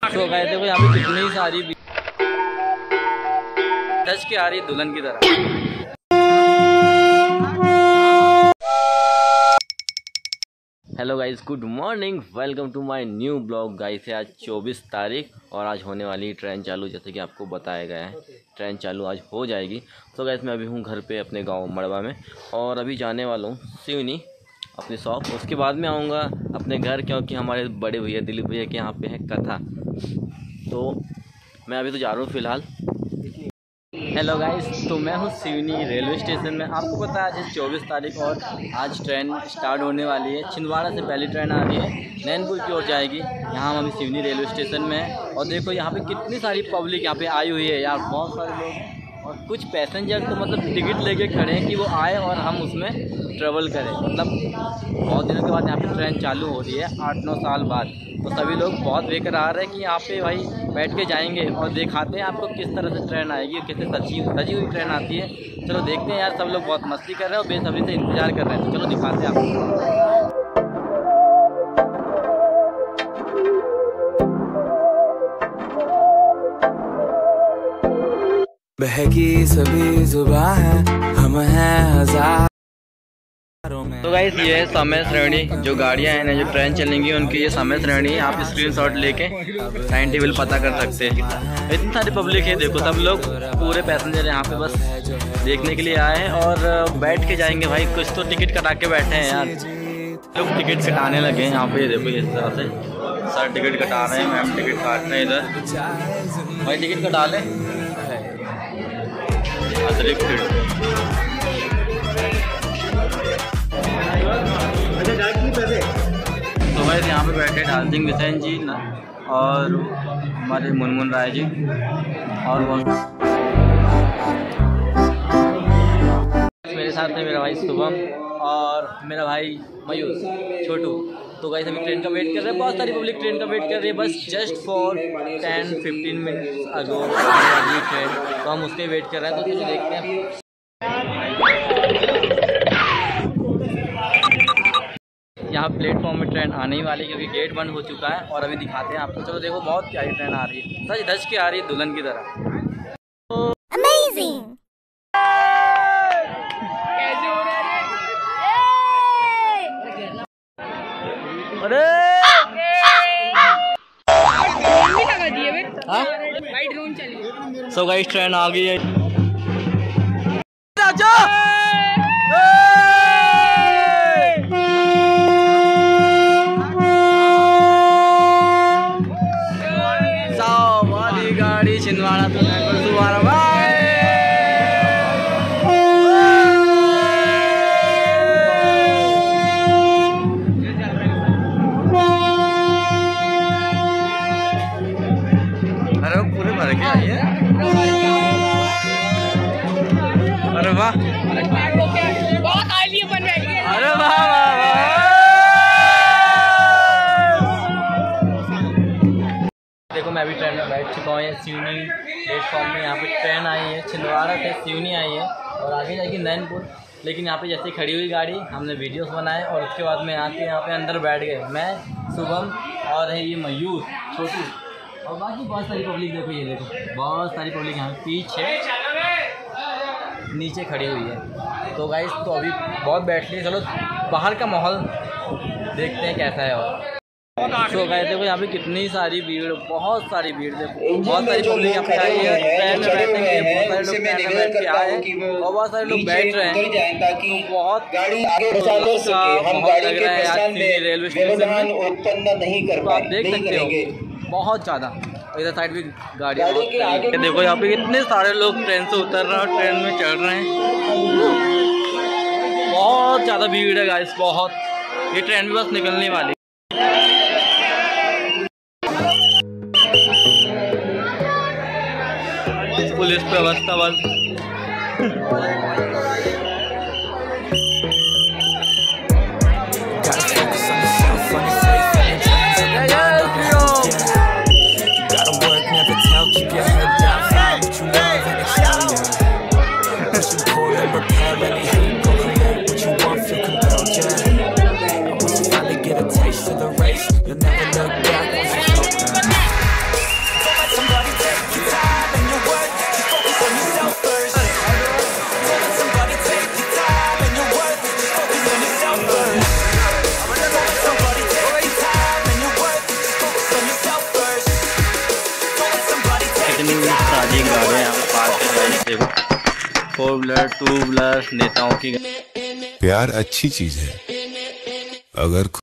सो गए देखो यहाँ पे कितनी सारी टच के आ रही दुल्हन की तरह। Hello guys, good morning, welcome to my new blog. Guys है आज 24 तारीख और आज होने वाली ट्रेन चालू, जैसे कि आपको बताया गया है ट्रेन चालू आज हो जाएगी। तो गाइस मैं अभी हूँ घर पे अपने गांव मड़वा में और अभी जाने वाला हूँ सिवनी अपनी शॉप। उसके बाद में आऊँगा अपने घर, क्योंकि हमारे बड़े भैया दिलीप भैया के यहाँ पे है कथा। तो मैं अभी तो जा रहा हूँ फ़िलहाल। हेलो गाइस, तो मैं हूँ सिवनी रेलवे स्टेशन में। आपको पता है आज 24 तारीख और आज ट्रेन स्टार्ट होने वाली है। छिंदवाड़ा से पहली ट्रेन आ रही है, नैनपुर की ओर जाएगी। यहाँ हम अभी सिवनी रेलवे स्टेशन में हैं और देखो यहाँ पे कितनी सारी पब्लिक यहाँ पे आई हुई है यार, बहुत सारे लोग। और कुछ पैसेंजर तो मतलब टिकट लेके खड़े हैं कि वो आए और हम उसमें ट्रेवल करें। मतलब बहुत दिनों के बाद यहाँ पे ट्रेन चालू हो रही है, 8-9 साल बाद। तो सभी लोग बहुत बेकरार है कि यहाँ पे भाई बैठ के जाएंगे और दिखाते हैं आपको किस तरह से ट्रेन आएगी, कितनी सजी हुई ट्रेन आती है। चलो देखते हैं यार, सब लोग बहुत मस्ती कर रहे हैं और बेसब्री से इंतज़ार कर रहे हैं। तो चलो दिखाते हैं आपको। बहकी सभी जुबां हैं, हम हैं हज़ारों में। तो गाइस ये है समय श्रेणी, जो गाड़ियाँ हैं ना जो ट्रेन चलेंगी उनकी ये समय श्रेणी है। आप स्क्रीनशॉट लेके टाइम टेबल पता कर सकते हैं। इतनी सारी पब्लिक है, देखो सब लोग पूरे पैसेंजर यहाँ पे बस देखने के लिए आए हैं और बैठ के जाएंगे। भाई कुछ तो टिकट कटा के बैठे हैं यार, लोग टिकट कटाने लगे हैं यहाँ पे। देखो इस तरह से सर टिकट कटा रहे हैं, मैम टिकट काट रहे हैं इधर। भाई टिकट कटा लें। तो भाई यहाँ पे बैठे ढाल सिंह बिसेन जी और हमारे मुनमुन राय जी और मेरे साथ में मेरा भाई शुभम और मेरा भाई मयूर छोटू। तो गाइस अभी ट्रेन का वेट कर रहे हैं, बहुत सारी पब्लिक ट्रेन का वेट कर रही है। बस जस्ट फॉर 10-15 मिनट्स अगो अगली ट्रेन, तो हम उसके वेट कर रहे हैं। तो चलो देखते हैं। यहाँ प्लेटफॉर्म में ट्रेन आने ही वाली है, क्योंकि गेट बंद हो चुका है। और अभी दिखाते हैं आपको। चलो देखो बहुत प्यारी ट्रेन आ रही है, सच धज के आ रही है दुल्हन की तरह। Amazing! अरे सो गाइस ट्रेन आ गई है। राजा वाली गाड़ी छिंदवाड़ा तो दोबारा भाई। अरे पूरे भर के आई है। अरे वाह, बहुत आली बन रही है। अरे वाह वाह वाह। देखो मैं अभी ट्रेन में बैठ चुका हूँ सिवनी प्लेटफॉर्म में। यहाँ पे ट्रेन आई है, छिंदवाड़ा से सिवनी आई है और आगे जाएगी नैनपुर। लेकिन यहाँ पे जैसे खड़ी हुई गाड़ी हमने वीडियोस बनाए और उसके बाद में आके यहाँ पे अंदर बैठ गए मैं, शुभम और है ये मयूर छोटू और बाकी बहुत सारी पब्लिक। देखो ये देखो बहुत सारी पब्लिक यहाँ पीछे नीचे खड़ी हुई है। तो गाइस तो अभी बहुत बैठ लिए, चलो बाहर का माहौल देखते हैं कैसा है। और तो गाइस देखो यहाँ पे कितनी सारी भीड़, बहुत सारी भीड़। देखो बहुत सारी पब्लिक यहाँ पे आई है ट्रेन में बैठने के लिए। बहुत सारे लोग ट्रेन में बैठ के आए हैं और बहुत सारे लोग बैठ रहे हैं। तो बहुत गाड़ी आगे लग रहा है आज रेलवे स्टेशन में। तो आप देख सकते हो बहुत ज़्यादा। इधर साइड भी गाड़ी देखो, यहाँ पे इतने सारे लोग ट्रेन से उतर रहे हैं और ट्रेन में चढ़ रहे हैं। बहुत ज़्यादा भीड़ है गाइस, बहुत। ये ट्रेन भी बस निकलने वाली। पुलिस व्यवस्था बस अधिक गाड़ियाँ यहाँ पे पार्क है गाइस। देखो 4 व्हीलर 2 व्हीलर नेताओं की। प्यार अच्छी चीज है, अगर